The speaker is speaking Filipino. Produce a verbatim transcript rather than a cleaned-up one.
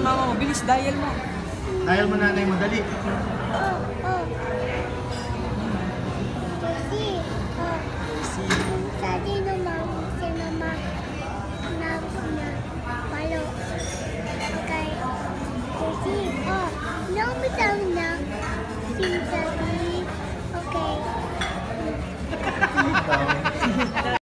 mama mo. Bilis, dial mo. Dial mo nanay mo, dali. Oh, oh.